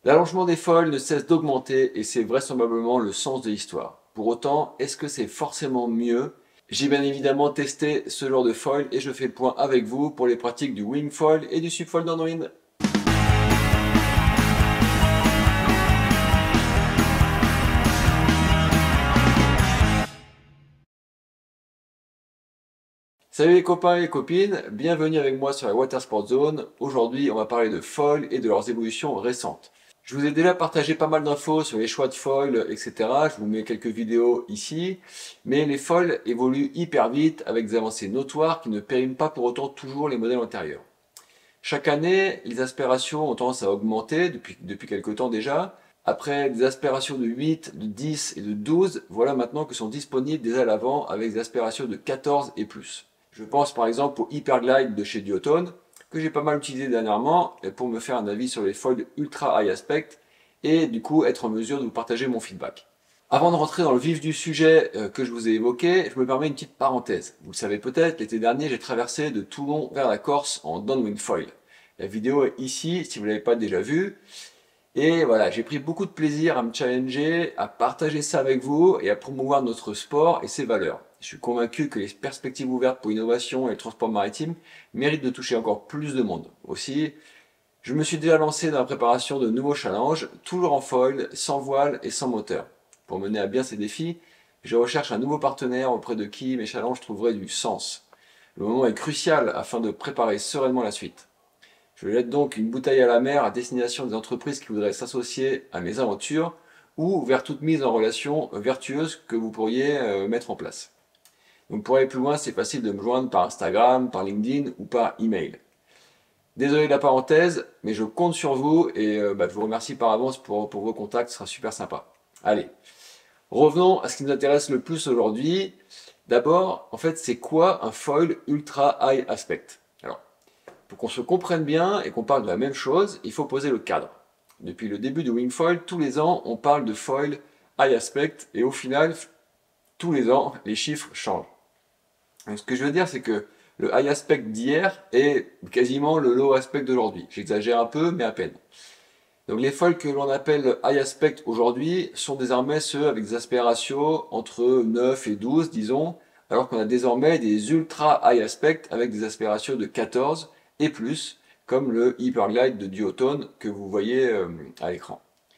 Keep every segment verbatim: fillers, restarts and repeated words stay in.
L'allongement des foils ne cesse d'augmenter et c'est vraisemblablement le sens de l'histoire. Pour autant, est-ce que c'est forcément mieux? J'ai bien évidemment testé ce genre de foil et je fais le point avec vous pour les pratiques du wing foil et du subfoil d'Android. Salut les copains et les copines, bienvenue avec moi sur la Water Sport Zone. Aujourd'hui, on va parler de foils et de leurs évolutions récentes. Je vous ai déjà partagé pas mal d'infos sur les choix de foils, et cetera. Je vous mets quelques vidéos ici. Mais les foils évoluent hyper vite avec des avancées notoires qui ne périment pas pour autant toujours les modèles antérieurs. Chaque année, les aspirations ont tendance à augmenter depuis, depuis quelques temps déjà. Après des aspirations de huit, de dix et de douze, voilà maintenant que sont disponibles des ailes avant avec des aspirations de quatorze et plus. Je pense par exemple au Hyperglide de chez Duotone, que j'ai pas mal utilisé dernièrement pour me faire un avis sur les foils ultra high aspect et du coup être en mesure de vous partager mon feedback. Avant de rentrer dans le vif du sujet que je vous ai évoqué, je me permets une petite parenthèse. Vous le savez peut-être, l'été dernier j'ai traversé de Toulon vers la Corse en downwind foil. La vidéo est ici si vous ne l'avez pas déjà vue. Et voilà, j'ai pris beaucoup de plaisir à me challenger, à partager ça avec vous et à promouvoir notre sport et ses valeurs. Je suis convaincu que les perspectives ouvertes pour l'innovation et le transport maritime méritent de toucher encore plus de monde. Aussi, je me suis déjà lancé dans la préparation de nouveaux challenges, toujours en foil, sans voile et sans moteur. Pour mener à bien ces défis, je recherche un nouveau partenaire auprès de qui mes challenges trouveraient du sens. Le moment est crucial afin de préparer sereinement la suite. Je jette donc une bouteille à la mer à destination des entreprises qui voudraient s'associer à mes aventures ou vers toute mise en relation vertueuse que vous pourriez euh, mettre en place. Donc pour aller plus loin, c'est facile de me joindre par Instagram, par LinkedIn ou par email. Désolé de la parenthèse, mais je compte sur vous et euh, bah, je vous remercie par avance pour, pour vos contacts, ce sera super sympa. Allez, revenons à ce qui nous intéresse le plus aujourd'hui. D'abord, en fait, c'est quoi un foil ultra high aspect? Alors, pour qu'on se comprenne bien et qu'on parle de la même chose, il faut poser le cadre. Depuis le début du wingfoil, tous les ans, on parle de foil high aspect et au final, tous les ans, les chiffres changent. Donc, ce que je veux dire, c'est que le high aspect d'hier est quasiment le low aspect d'aujourd'hui. J'exagère un peu, mais à peine. Donc les foils que l'on appelle high aspect aujourd'hui sont désormais ceux avec des aspects ratios entre neuf et douze, disons, alors qu'on a désormais des ultra high aspect avec des aspects ratios de quatorze et plus, comme le Hyperglide de Duotone que vous voyez euh, à l'écran.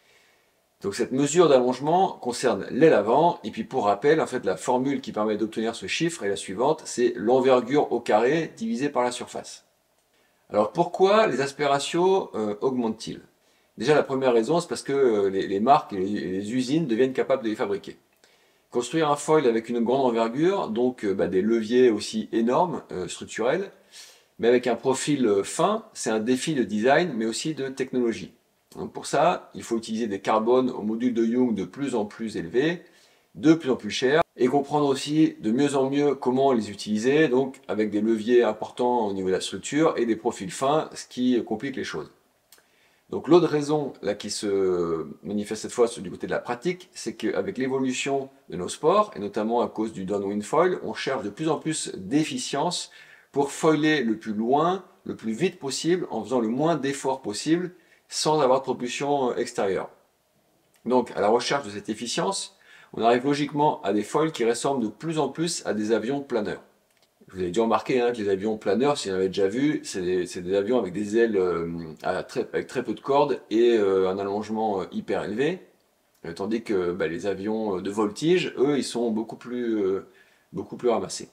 Donc cette mesure d'allongement concerne l'aile avant, et puis pour rappel, en fait, la formule qui permet d'obtenir ce chiffre est la suivante, c'est l'envergure au carré divisé par la surface. Alors pourquoi les aspirations euh, augmentent-ils? Déjà la première raison, c'est parce que euh, les, les marques et les, les usines deviennent capables de les fabriquer. Construire un foil avec une grande envergure, donc euh, bah, des leviers aussi énormes, euh, structurels, mais avec un profil fin, c'est un défi de design, mais aussi de technologie. Donc pour ça, il faut utiliser des carbones au module de Young de plus en plus élevés, de plus en plus chers, et comprendre aussi de mieux en mieux comment les utiliser, donc avec des leviers importants au niveau de la structure et des profils fins, ce qui complique les choses. Donc l'autre raison là, qui se manifeste cette fois du côté de la pratique, c'est qu'avec l'évolution de nos sports, et notamment à cause du downwind foil, on cherche de plus en plus d'efficience pour foiler le plus loin, le plus vite possible, en faisant le moins d'efforts possible, sans avoir de propulsion extérieure. Donc, à la recherche de cette efficience, on arrive logiquement à des foils qui ressemblent de plus en plus à des avions planeurs. Vous avez dû remarquer hein, que les avions planeurs, si vous en avez déjà vu, c'est des, des avions avec des ailes euh, à très, avec très peu de cordes et euh, un allongement euh, hyper élevé, euh, tandis que bah, les avions de voltige, eux, ils sont beaucoup plus, euh, beaucoup plus ramassés.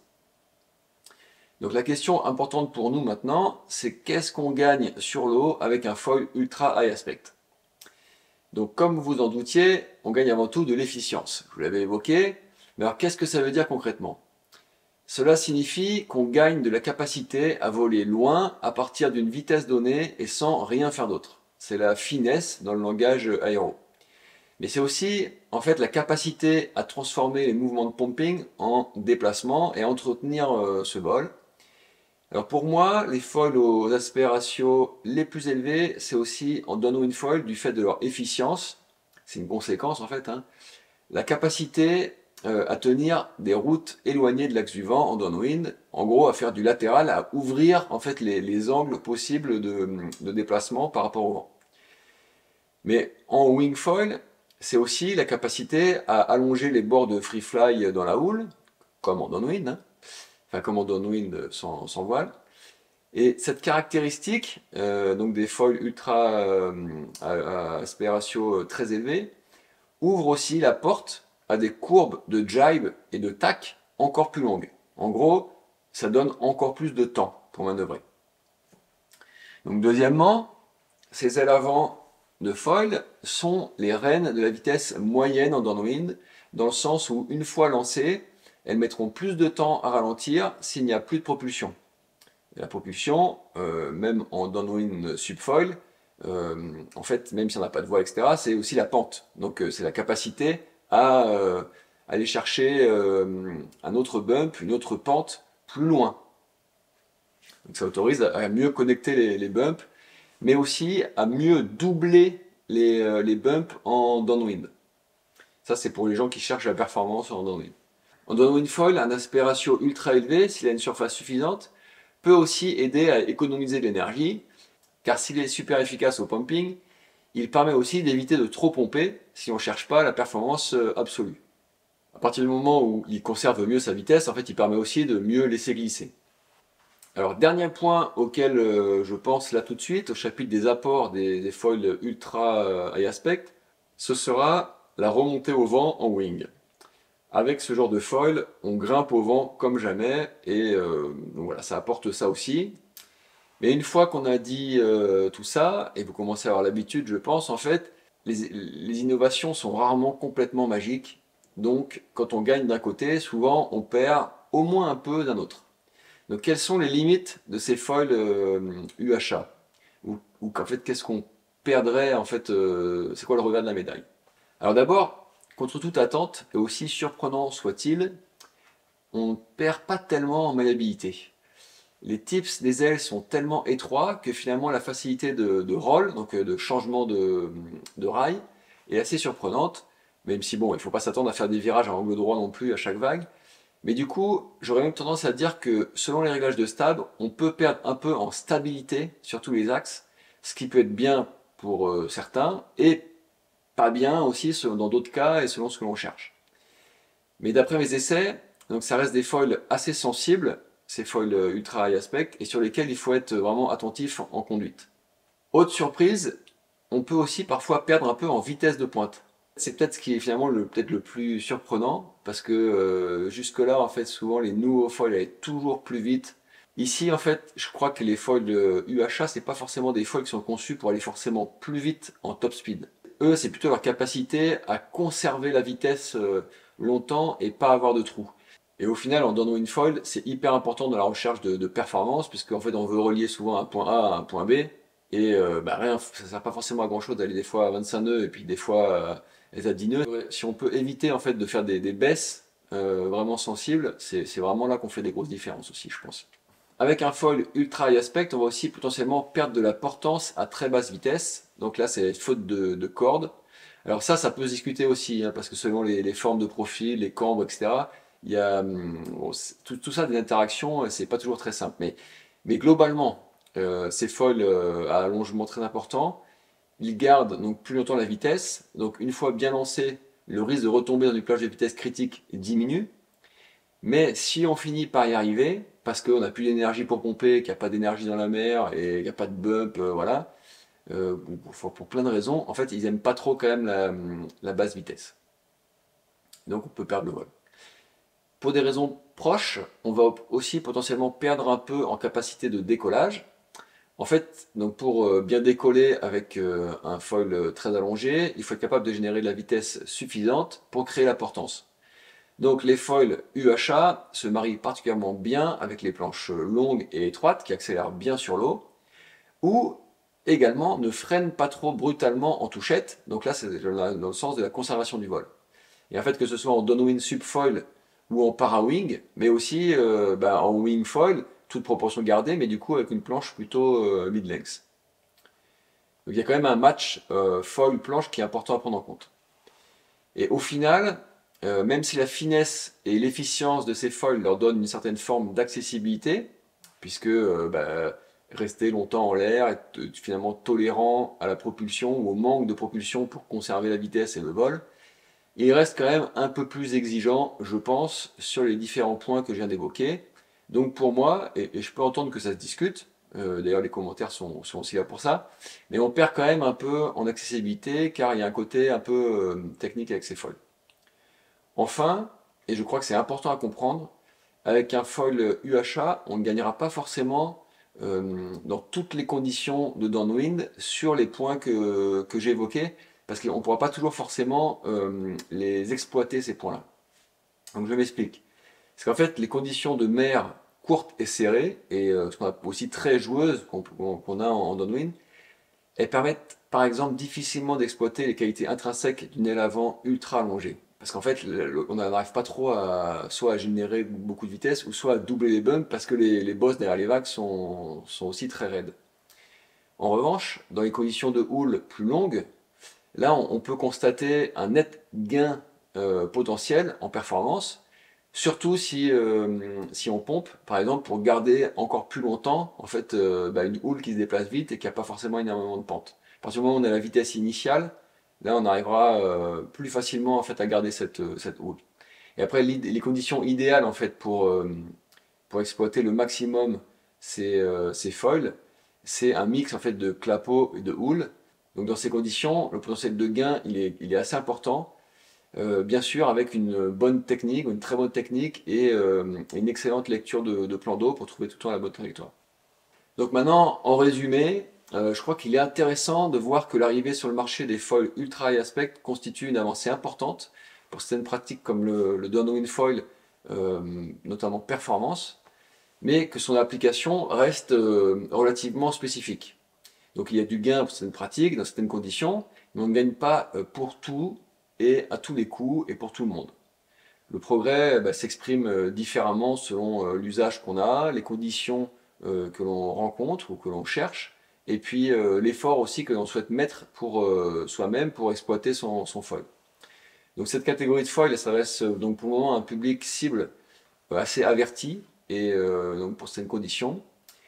Donc la question importante pour nous maintenant, c'est qu'est-ce qu'on gagne sur l'eau avec un foil ultra high aspect? Donc comme vous en doutiez, on gagne avant tout de l'efficience. Je vous l'avais évoqué, mais alors qu'est-ce que ça veut dire concrètement? Cela signifie qu'on gagne de la capacité à voler loin à partir d'une vitesse donnée et sans rien faire d'autre. C'est la finesse dans le langage aéro. Mais c'est aussi en fait la capacité à transformer les mouvements de pumping en déplacement et à entretenir euh, ce vol. Alors pour moi, les foils aux aspects ratios les plus élevés, c'est aussi en downwind foil du fait de leur efficience, c'est une conséquence en fait, hein, la capacité euh, à tenir des routes éloignées de l'axe du vent en downwind, en gros à faire du latéral, à ouvrir en fait les, les angles possibles de, de déplacement par rapport au vent. Mais en wing foil, c'est aussi la capacité à allonger les bords de free fly dans la houle, comme en downwind, hein. Enfin comme en downwind sans, sans voile. Et cette caractéristique, euh, donc des foils ultra euh, à, à aspect ratio très élevé, ouvre aussi la porte à des courbes de jibe et de tack encore plus longues. En gros, ça donne encore plus de temps pour manœuvrer. Donc deuxièmement, ces ailes avant de foil sont les reines de la vitesse moyenne en downwind, dans le sens où une fois lancées, elles mettront plus de temps à ralentir s'il n'y a plus de propulsion. Et la propulsion, euh, même en downwind subfoil, euh, en fait, même si on n'a pas de voile, et cetera, c'est aussi la pente. Donc euh, c'est la capacité à euh, aller chercher euh, un autre bump, une autre pente plus loin. Donc ça autorise à mieux connecter les, les bumps, mais aussi à mieux doubler les, euh, les bumps en downwind. Ça, c'est pour les gens qui cherchent la performance en downwind. En downwind foil, un aspect ratio ultra élevé, s'il a une surface suffisante, peut aussi aider à économiser de l'énergie, car s'il est super efficace au pumping, il permet aussi d'éviter de trop pomper si on ne cherche pas la performance absolue. À partir du moment où il conserve mieux sa vitesse, en fait, il permet aussi de mieux laisser glisser. Alors, dernier point auquel euh, je pense là tout de suite, au chapitre des apports des, des foils ultra euh, high aspect, ce sera la remontée au vent en wing. Avec ce genre de foil, on grimpe au vent comme jamais, et euh, donc voilà, ça apporte ça aussi. Mais une fois qu'on a dit euh, tout ça, et vous commencez à avoir l'habitude, je pense, en fait, les, les innovations sont rarement complètement magiques. Donc, quand on gagne d'un côté, souvent, on perd au moins un peu d'un autre. Donc, quelles sont les limites de ces foils euh, U H A? Ou, ou qu'en fait, qu'est-ce qu'on perdrait, en fait, euh, c'est quoi le revers de la médaille? Alors d'abord, contre toute attente, et aussi surprenant soit-il, on ne perd pas tellement en maniabilité. Les tips des ailes sont tellement étroits que finalement la facilité de, de roll, donc de changement de, de rail, est assez surprenante, même si bon, il ne faut pas s'attendre à faire des virages à angle droit non plus à chaque vague. Mais du coup, j'aurais même tendance à dire que selon les réglages de stab, on peut perdre un peu en stabilité sur tous les axes, ce qui peut être bien pour euh, certains, et pas bien aussi dans d'autres cas et selon ce que l'on cherche. Mais d'après mes essais, donc ça reste des foils assez sensibles, ces foils ultra high aspect, et sur lesquels il faut être vraiment attentif en conduite. Autre surprise, on peut aussi parfois perdre un peu en vitesse de pointe. C'est peut-être ce qui est finalement le, peut-être le plus surprenant, parce que euh, jusque-là, en fait, souvent les nouveaux foils allaient toujours plus vite. Ici, en fait, je crois que les foils U H A, c'est pas forcément des foils qui sont conçus pour aller forcément plus vite en top speed. Eux, c'est plutôt leur capacité à conserver la vitesse euh, longtemps et pas avoir de trous. Et au final, en downwind foil, c'est hyper important dans la recherche de, de performance, puisqu'en fait, on veut relier souvent un point A à un point B, et euh, bah rien, ça ne sert pas forcément à grand chose d'aller des fois à vingt-cinq nœuds et puis des fois euh, à dix nœuds. Si on peut éviter en fait de faire des, des baisses euh, vraiment sensibles, c'est vraiment là qu'on fait des grosses différences aussi, je pense. Avec un foil ultra high aspect, on va aussi potentiellement perdre de la portance à très basse vitesse. Donc là, c'est faute de, de corde. Alors ça, ça peut se discuter aussi, hein, parce que selon les, les formes de profil, les cambres, et cetera, il y a bon, tout, tout ça, des interactions, c'est pas toujours très simple. Mais, mais globalement, euh, ces foils euh, à allongement très important, ils gardent donc plus longtemps la vitesse. Donc une fois bien lancé, le risque de retomber dans une plage de vitesse critique diminue. Mais si on finit par y arriver, parce qu'on n'a plus d'énergie pour pomper, qu'il n'y a pas d'énergie dans la mer et qu'il n'y a pas de bump, euh, voilà, euh, pour, pour plein de raisons, en fait, ils n'aiment pas trop quand même la, la basse vitesse. Donc on peut perdre le vol. Pour des raisons proches, on va aussi potentiellement perdre un peu en capacité de décollage. En fait, donc pour bien décoller avec un foil très allongé, il faut être capable de générer de la vitesse suffisante pour créer la portance. Donc les foils U H A se marient particulièrement bien avec les planches longues et étroites qui accélèrent bien sur l'eau, ou également ne freinent pas trop brutalement en touchette. Donc là, c'est dans le sens de la conservation du vol. Et en fait, que ce soit en downwind subfoil ou en para-wing, mais aussi euh, bah, en wing foil, toute proportion gardée, mais du coup avec une planche plutôt euh, mid-length. Donc il y a quand même un match euh, foil-planche qui est important à prendre en compte. Et au final, euh, même si la finesse et l'efficience de ces foils leur donnent une certaine forme d'accessibilité, puisque euh, bah, rester longtemps en l'air, être finalement tolérant à la propulsion ou au manque de propulsion pour conserver la vitesse et le vol. Il reste quand même un peu plus exigeant, je pense, sur les différents points que je viens d'évoquer. Donc pour moi, et, et je peux entendre que ça se discute, euh, d'ailleurs les commentaires sont, sont aussi là pour ça, mais on perd quand même un peu en accessibilité car il y a un côté un peu euh, technique avec ces foils. Enfin, et je crois que c'est important à comprendre, avec un foil U H A, on ne gagnera pas forcément euh, dans toutes les conditions de downwind sur les points que, que j'ai évoqués, parce qu'on ne pourra pas toujours forcément euh, les exploiter ces points-là. Donc je m'explique. Parce qu'en fait, les conditions de mer courtes et serrées, et euh, ce qu'on a aussi très joueuses qu'on qu'on a en, en downwind, elles permettent par exemple difficilement d'exploiter les qualités intrinsèques d'une aile avant ultra allongée. Parce qu'en fait, on n'arrive pas trop à soit à générer beaucoup de vitesse ou soit à doubler les bumps parce que les, les bosses derrière les vagues sont, sont aussi très raides. En revanche, dans les conditions de houle plus longues, là on, on peut constater un net gain euh, potentiel en performance, surtout si, euh, si on pompe, par exemple, pour garder encore plus longtemps en fait, euh, bah, une houle qui se déplace vite et qui n'a pas forcément énormément de pente. À partir du moment où on a la vitesse initiale, là on arrivera euh, plus facilement en fait, à garder cette, cette houle. Et après, les conditions idéales en fait, pour, euh, pour exploiter le maximum ces, euh, ces foils, c'est un mix en fait, de clapot et de houle. Donc dans ces conditions, le potentiel de gain il est, il est assez important. Euh, bien sûr avec une bonne technique, une très bonne technique et euh, une excellente lecture de, de plan d'eau pour trouver tout le temps la bonne trajectoire. Donc maintenant, en résumé, euh, je crois qu'il est intéressant de voir que l'arrivée sur le marché des foils ultra high aspect constitue une avancée importante pour certaines pratiques comme le, le downwind foil, euh, notamment performance, mais que son application reste euh, relativement spécifique. Donc il y a du gain pour certaines pratiques, dans certaines conditions, mais on ne gagne pas euh, pour tout et à tous les coups et pour tout le monde. Le progrès bah, s'exprime euh, différemment selon euh, l'usage qu'on a, les conditions euh, que l'on rencontre ou que l'on cherche, et puis euh, l'effort aussi que l'on souhaite mettre pour euh, soi-même pour exploiter son, son foil. Donc cette catégorie de foil s'adresse euh, donc pour le moment à un public cible euh, assez averti et euh, donc pour certaines conditions.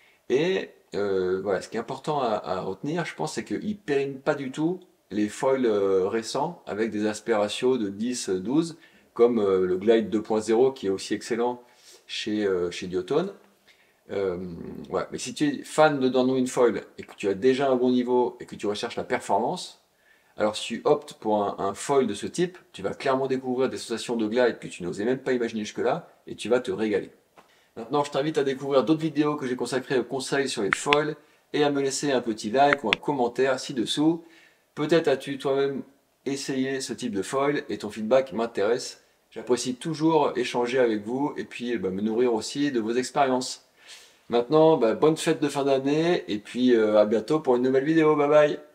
Et euh, voilà, ce qui est important à, à retenir, je pense, c'est qu'il ne périme pas du tout les foils euh, récents avec des aspects ratios de dix douze, comme euh, le Glide deux point zéro qui est aussi excellent chez, euh, chez Duotone. Euh, ouais. Mais si tu es fan de downwind foil et que tu as déjà un bon niveau et que tu recherches la performance, alors si tu optes pour un, un foil de ce type, tu vas clairement découvrir des sensations de glide que tu n'osais même pas imaginer jusque-là et tu vas te régaler. Maintenant, je t'invite à découvrir d'autres vidéos que j'ai consacrées aux conseils sur les foils et à me laisser un petit like ou un commentaire ci-dessous. Peut-être as-tu toi-même essayé ce type de foil et ton feedback m'intéresse. J'apprécie toujours échanger avec vous et puis bah, me nourrir aussi de vos expériences. Maintenant, bah, bonne fête de fin d'année et puis euh, à bientôt pour une nouvelle vidéo. Bye bye!